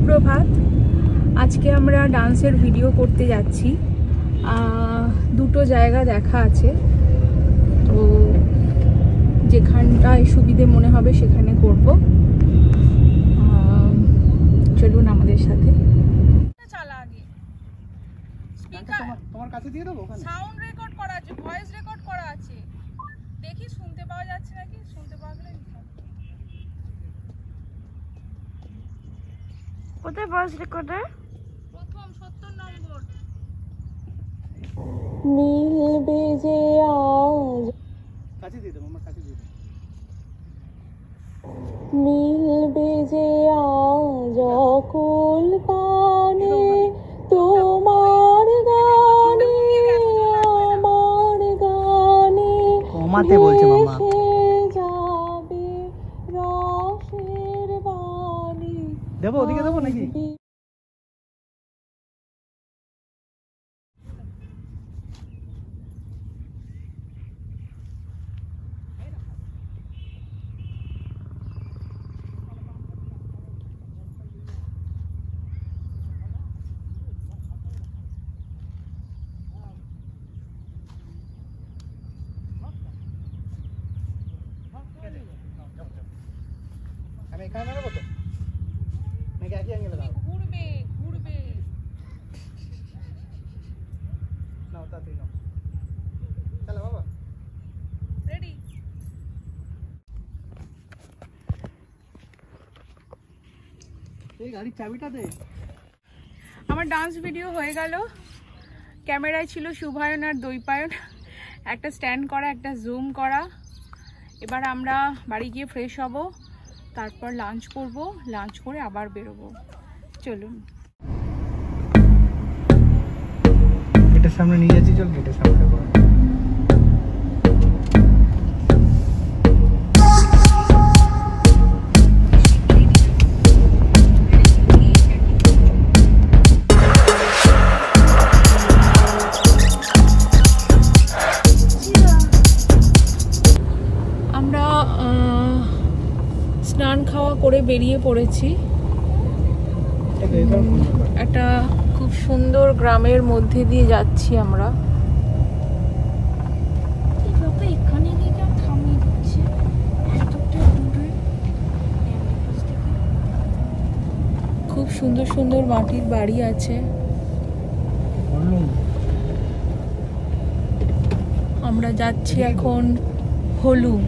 সুপ্রভাত। আজকে আমরা ডান্সের ভিডিও করতে যাচ্ছি। দুটো জায়গা দেখা আছে, তো যেখানটায় সুবিধে মনে হবে সেখানে করব। চলুন আমাদের সাথে। তোমার কাছে দিয়ে দেবো, সাউন্ড রেকর্ড করা আছে, ভয়েস রেকর্ড করা আছে, দেখি শুনতে পাওয়া যাচ্ছে নাকি। শুনতে পাওয়া গেলে কোথায় ভয়েস রেকর্ডার? প্রথম 70 নম্বর। মিলবে যে আজ, কাছে দিয়ে দেবো, আমার কাছে দিয়ে দেবো। মিলবে যে আজ অকুল পানে, তোমার গানে আমার গানে কমাতে বলছে মামা। যাবে রসের বাণী। দেবো, ওদিকে দেবো নাকি? আমি এখানে নেবো তো নাকি একই অ্যাঙ্গেলে দাও? ঘুরবে ঘুরবে। নাও তাড়াতাড়ি নাও। চলো বাবা, রেডি? এই গাড়ির চাবিটা দে। আমার ডান্স ভিডিও হয়ে গেল। ক্যামেরায় ছিল শুভায়ন আর দৈপায়ন, একটা স্ট্যান্ড করা, একটা জুম করা। এবার আমরা বাড়ি গিয়ে ফ্রেশ হব, তারপর লাঞ্চ করব, লাঞ্চ করে আবার বেরোবো। চলুন। গেটের সামনে নিয়ে যাচ্ছি, চল গেটের সামনে করো। আমরা স্নান খাওয়া করে বেরিয়ে পড়েছি। একটা খুব সুন্দর গ্রামের মধ্যে দিয়ে যাচ্ছি আমরা। এখানে গিয়ে কেউ থামিয়ে দিচ্ছে এতটা দূরে। খুব সুন্দর সুন্দর মাটির বাড়ি আছে। আমরা যাচ্ছি এখন হলুং।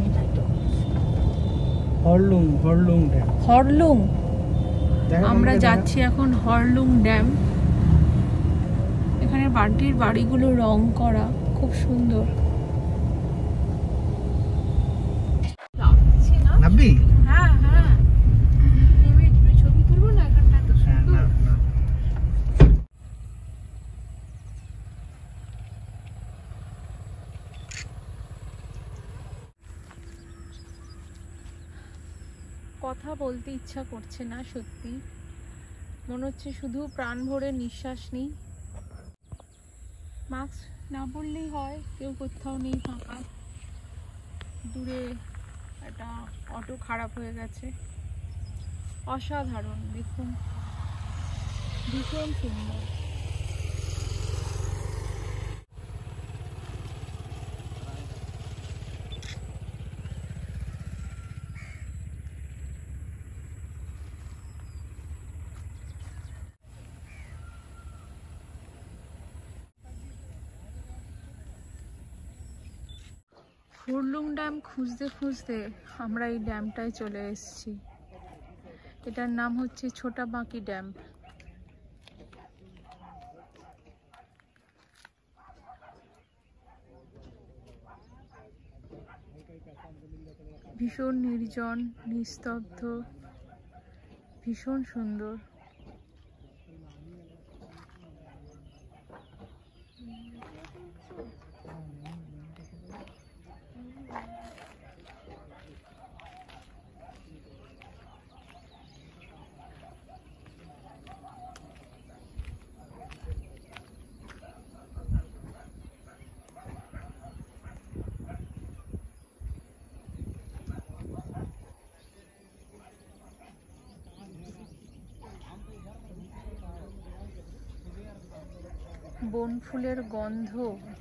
হরলুং। আমরা যাচ্ছি এখন হরলুং ড্যাম। এখানে মাটির বাড়িগুলো রং করা, খুব সুন্দর। নাববি? হ্যাঁ হ্যাঁ, ছবি তুলবো না? এখানটা এত সুন্দর। কথা বলতে ইচ্ছা করছে না, সত্যি মনে হচ্ছে শুধু প্রাণ ভরে নিঃশ্বাস নিই। মাস্ক না পরলেই হয়, কেউ কোথাও নেই, ফাঁকা। দূরে একটা অটো খারাপ হয়ে গেছে। অসাধারণ, দেখুন, ভীষণ সুন্দর। হরলুং ড্যাম খুঁজতে খুঁজতে আমরা এই ড্যামটায় চলে এসেছি। এটার নাম হচ্ছে ছোটা বাঁকি ড্যাম। ভীষণ নির্জন, নিস্তব্ধ, ভীষণ সুন্দর। বন ফুলের গন্ধ।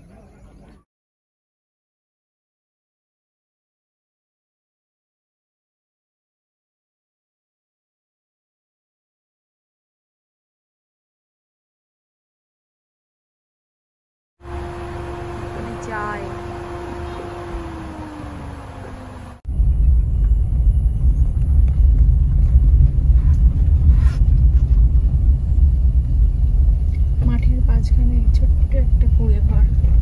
যায় মাঠের মাঝখানে ছোট্ট একটা কুঁড়ে ঘর,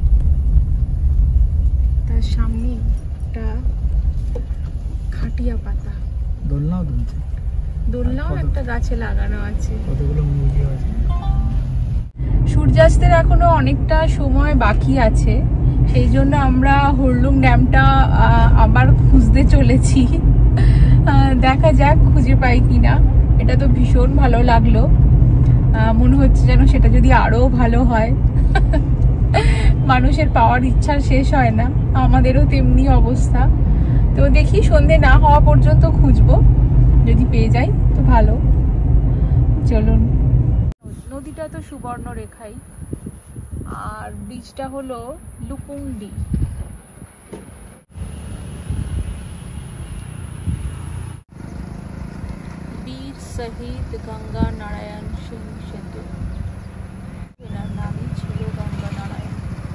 তার সামনে একটা খাটিয়া পাতা, দোলনাও দুলছে, দোলনাও একটা গাছে লাগানো আছে, কতগুলো মুরগিও আছে। সূর্যাস্তের এখনো অনেকটা সময় বাকি আছে, সেই জন্য আমরা হুরলুং ড্যামটা আবার খুঁজতে চলেছি। দেখা যাক খুঁজে পাই কিনা। এটা তো ভীষণ ভালো লাগলো, মনে হচ্ছে যেন সেটা যদি আরো ভালো হয়। মানুষের পাওয়ার ইচ্ছা শেষ হয় না, আমাদেরও তেমনি অবস্থা। তো দেখি সন্ধে না হওয়া পর্যন্ত খুঁজবো, যদি পেয়ে যাই তো ভালো। চলুন। নদীটা তো সুবর্ণ রেখাই, আর ব্রিজটা হলো লুকুংডি। বীর শহীদ গঙ্গা নারায়ণ সিং সেতু, এনার নামই ছিল গঙ্গা নারায়ণ।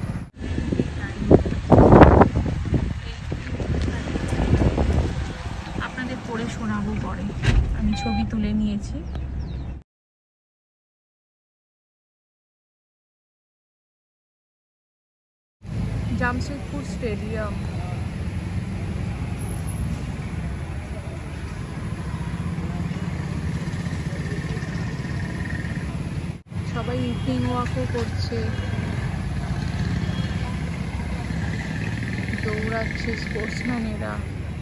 আপনাদের পড়ে শোনাবো পরে, আমি ছবি তুলে নিয়েছি। জামশেদপুর স্টেডিয়াম, সবাই ইভিনিং ওয়াকও করছে, দৌড়াচ্ছে স্পোর্টসম্যানেরা।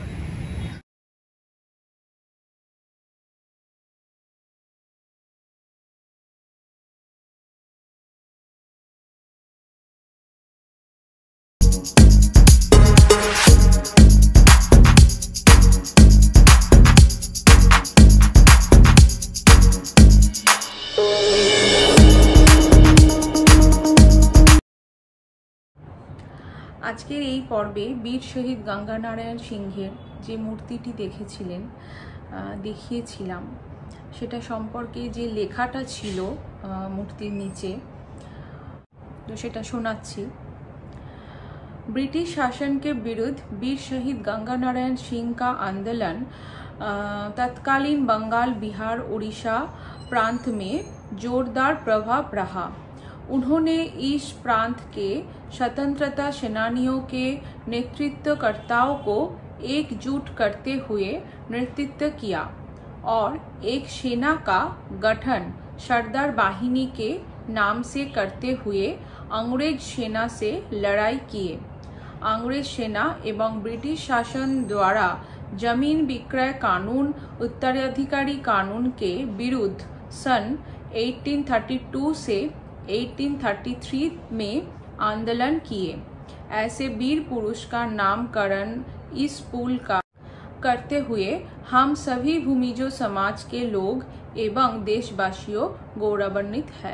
আজকের এই পর্বে বীর শহীদ গঙ্গা নারায়ণ সিংহের যে মূর্তিটি দেখিয়েছিলাম, সেটা সম্পর্কে যে লেখাটা ছিল মূর্তির নিচে, তো সেটা শোনাচ্ছি। ब्रिटिश शासन के विरुद्ध वीर शहीद गंगा नारायण सिंह का आंदोलन तत्कालीन बंगाल, बिहार, उड़ीसा प्रांत में जोरदार प्रभाव रहा। उन्होंने इस प्रांत के स्वतंत्रता सेनानियों के नेतृत्वकर्ताओं को एकजुट करते हुए नेतृत्व किया और एक सेना का गठन सरदार बाहिनी के नाम से करते हुए अंग्रेज सेना से लड़ाई किए। अंग्रेज सेना एवं ब्रिटिश शासन द्वारा जमीन विक्रय कानून, उत्तराधिकारी कानून के विरुद्ध सन 1832 से 1833 में आंदोलन किए। ऐसे वीर पुरुष का नामकरण इस पुल का करते हुए हम सभी भूमिजो समाज के लोग एवं देशवासियों गौरवान्वित है।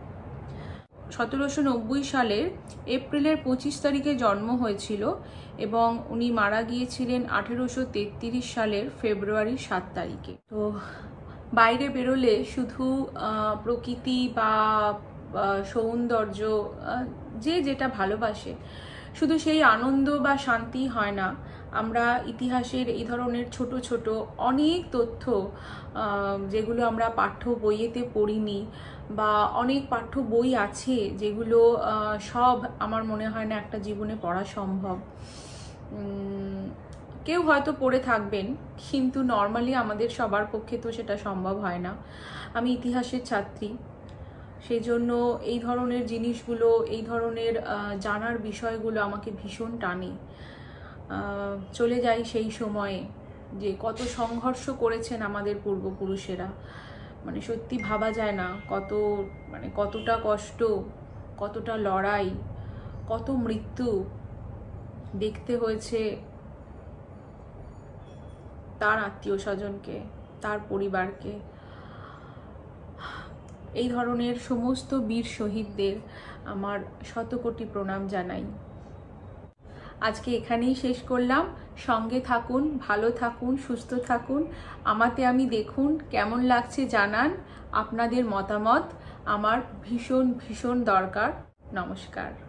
1790 সালের এপ্রিলের 25 তারিখে জন্ম হয়েছিল এবং উনি মারা গিয়েছিলেন 1833 সালের ফেব্রুয়ারি 7 তারিখে। তো বাইরে বেরোলে শুধু প্রকৃতি বা সৌন্দর্য, যে যেটা ভালোবাসে, শুধু সেই আনন্দ বা শান্তি হয় না। আমরা ইতিহাসের এই ধরনের ছোট ছোট অনেক তথ্য, যেগুলো আমরা পাঠ্য বইয়েতে পড়িনি, বা অনেক পাঠ্য বই আছে যেগুলো সব আমার মনে হয় না একটা জীবনে পড়া সম্ভব। কেউ হয়তো পড়ে থাকবেন, কিন্তু নর্মালি আমাদের সবার পক্ষে তো সেটা সম্ভব হয় না। আমি ইতিহাসের ছাত্রী, সেই জন্য এই ধরনের জিনিসগুলো, এই ধরনের জানার বিষয়গুলো আমাকে ভীষণ টানে। চলে যাই সেই সময়ে, যে কত সংঘর্ষ করেছেন আমাদের পূর্বপুরুষেরা। মানে সত্যি ভাবা যায় না কতটা কষ্ট, কতটা লড়াই, কত মৃত্যু দেখতে হয়েছে তার আত্মীয় স্বজনকে, তার পরিবারকে। এই ধরনের সমস্ত বীর শহীদদের আমার শতকোটি প্রণাম জানাই। আজকে এখানেই শেষ করলাম। সঙ্গে থাকুন, ভালো থাকুন, সুস্থ থাকুন। আমাতে আমি দেখুন, কেমন লাগছে জানান। আপনাদের মতামত আমার ভীষণ ভীষণ দরকার। নমস্কার।